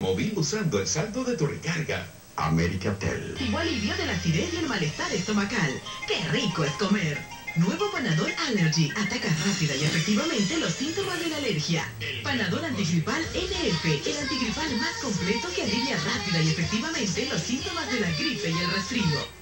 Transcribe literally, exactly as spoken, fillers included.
móvil usando el saldo de tu recarga. Americatel. Tipo alivio de la acidez y el malestar estomacal. ¡Qué rico es comer! Nuevo Panadol Allergy. Ataca rápida y efectivamente los síntomas de la alergia. Panadol antigripal N F. El antigripal más completo que alivia rápida y efectivamente los síntomas de la gripe y el resfrío.